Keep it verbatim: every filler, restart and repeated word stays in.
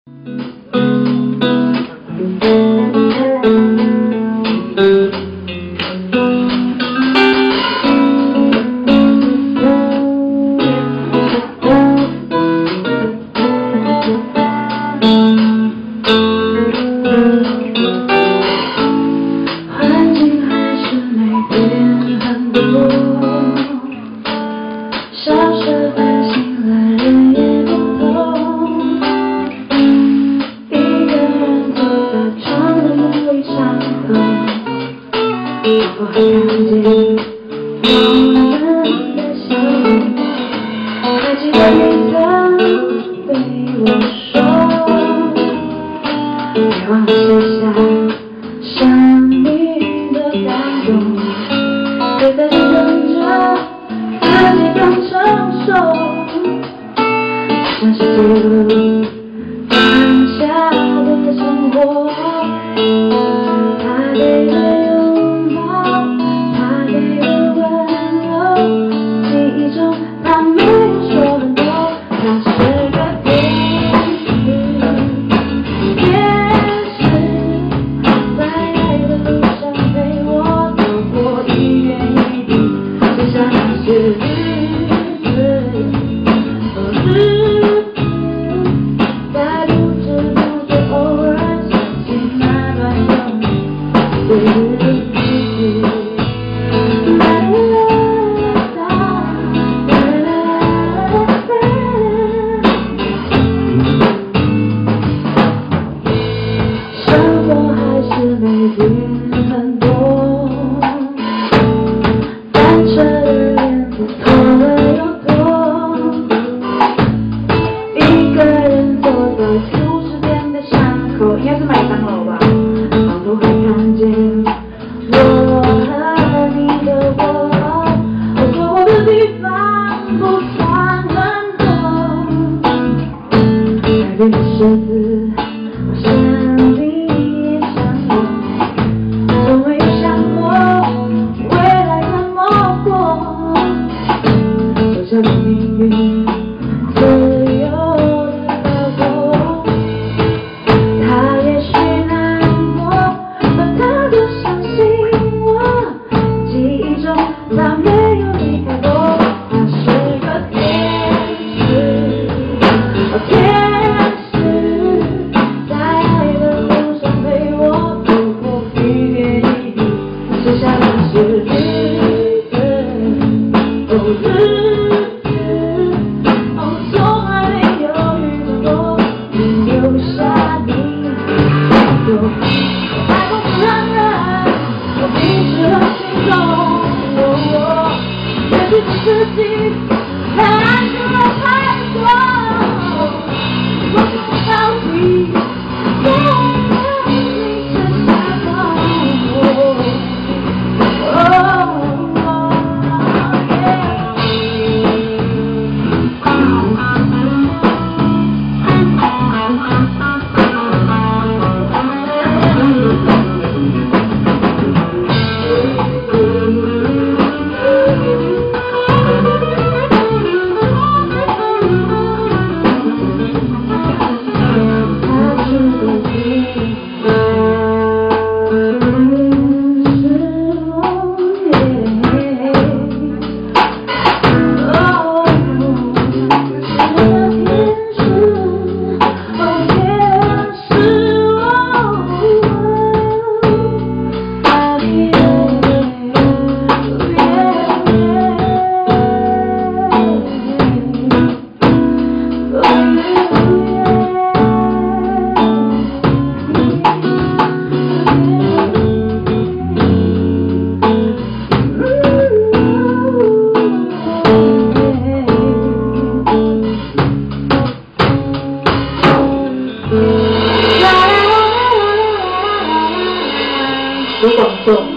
我还看见我们的笑容，还记得你曾对我说，别忘了写下生命的感动，别再等着自己更成熟，像是记录当下的生活，他给的很多单车的链子脱了又脱，一个人坐在素食店的巷口，应该是麦当劳吧，仿佛还看见我和你的我，我说我的地方不算很多，改变的设置我想你命运自由的漂泊，他也许难过，但他都相信我，记忆中他没有离开过，他是个天使，哦天使，在爱的路上陪我走过一点一滴，写下那些日子，哦日子。自己看出了太多，我到底有没有你的下方？卢广仲。